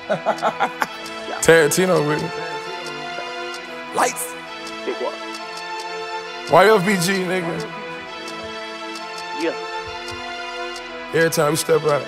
Tarantino with me. Lights. Big what? YFBG, nigga. Yeah. Every time we step out.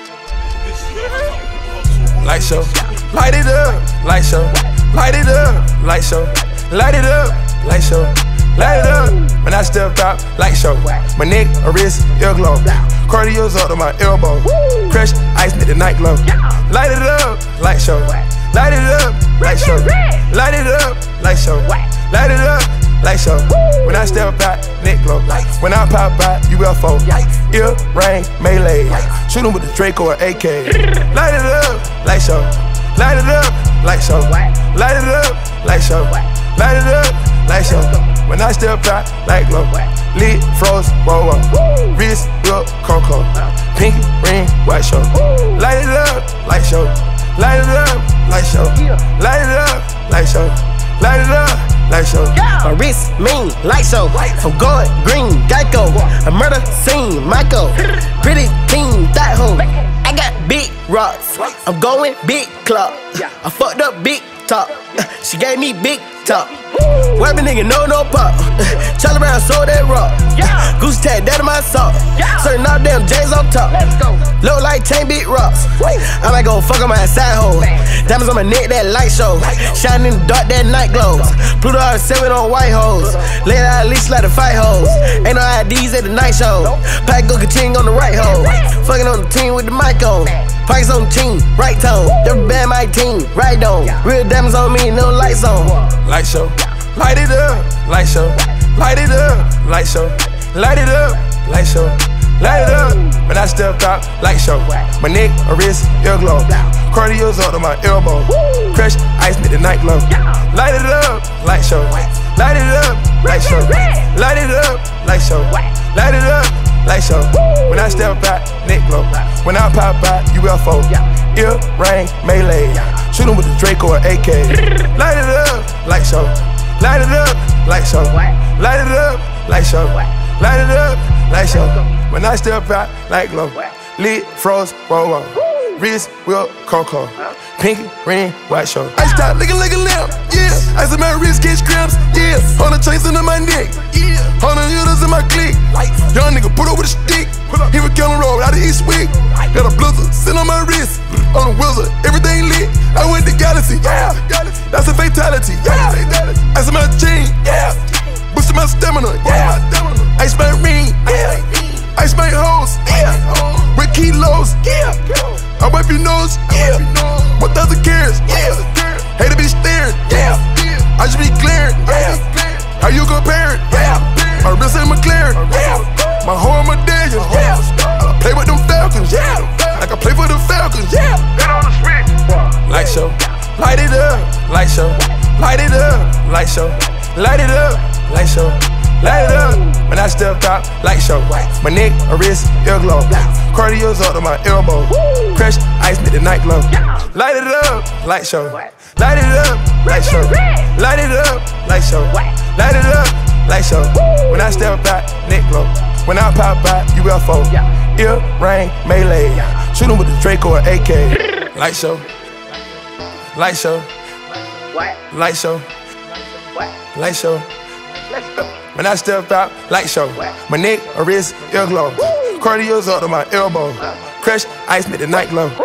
Light show. Light it up. Light show. Light it up. Light show. Light it up. Light show. Light it up. When I step out, light show. My neck, a wrist, ear glow. Cardio's up to my elbow. Crush, ice, make the night glow. Light it up. Light show. Light it up. Light show. Light it up. Light show. Light it up. Light show. When I step out, neck glow. When I pop out, UFO. Ear, ring, melee. Shoot 'em with the Draco or AK. Light it up, light show. Light it up, light show. Light it up, light show. Light it up, light show. When I step out, light glow. Lit, froze, roll up. Wrist, whip, cocoa. Pinky, ring, white show. Light it up, light show. Light it up, light show. Light it up, light show. Light it up. Light show. My wrist mean, light show. I'm going green, Geico. A murder scene, Michael. Pretty teen, that hoe. I got big rocks. I'm going big club. I fucked up big top. She gave me big top. Web a nigga, no pop. Charlie Brown sold that rock. Goose tag, that in my sock. Certain all damn J's on top. Look like 10 big rocks. I might go fuck on my side hole. Diamonds on my neck, that light show. Shining in the dark, that night glows. Pluto R7 on white hoes. Lay it out at least like the fight hoes. Ain't no IDs at the night show. Pack go ka-ting on the right hole. Fucking on the team with the mic on. Pockets on the team, right tone. Every band my team, right on. Real diamonds on me, no lights on. Light show. Light it up, light show. Light it up, light show. Light it up, light show. Light it up. When I step out, light show. My neck, a wrist, ear glow. Cardio's up to my elbow. Crush, ice, make the night glow. Light it up, light show. Light it up, light show. Light it up, light show. Light it up, light show. When I step out, neck glow. When I pop out, UFO. Ear, ring, melee. Shoot 'em with the Draco or AK. Light it up, light show. Light it up, light show. Light it up, light show. Light it up, light show. When I step out, light glow. Lit, froze, roll up. Wrist, whip, cocoa. Pinky, ring, white show. I stop looking like a lamp, yeah. Ice in my wrist, catch cramps, yeah. 100 chains under my neck, yeah. 100 hitters in my clique. Young nigga put up with a stick. He was killing road out of East Week. Got a blizzard, sit on my wrist. On a wizard, everything lit. I went to Galaxy, yeah. That's a fatality, yeah. Ice in my jean, yeah. Boosting my stamina, yeah. Ice my ring, yeah. Ice my hoes, yeah. With kilos, yeah. I wipe your nose, yeah. 1,000 carats, yeah. Hate to be staring, yeah. I should be clearing, yeah. How you comparing, yeah. My wrist ain't McLaren, yeah. My hoe and my Daniels, yeah. I play with them Falcons, yeah. Like I play for the Falcons, yeah. Light show, light it up, light show. Light it up, light show. Light it up, light show. Light it up. When I step out, light show. My neck, a wrist, ear glow. Cardio's up to my elbow. Crush, ice, make the night glow. Light it up, light show. Light it up, light show. Light it up, light show. Light it up, light show. When I step out, neck glow. When I pop out, UFO. Ear, ring, melee. Shoot 'em with the Draco or AK. Light show. Light show. Light show. Light show. When I step out, light show. My neck, a wrist, ear glow. Cardio's up to my elbow. Crush, ice, make the night glow.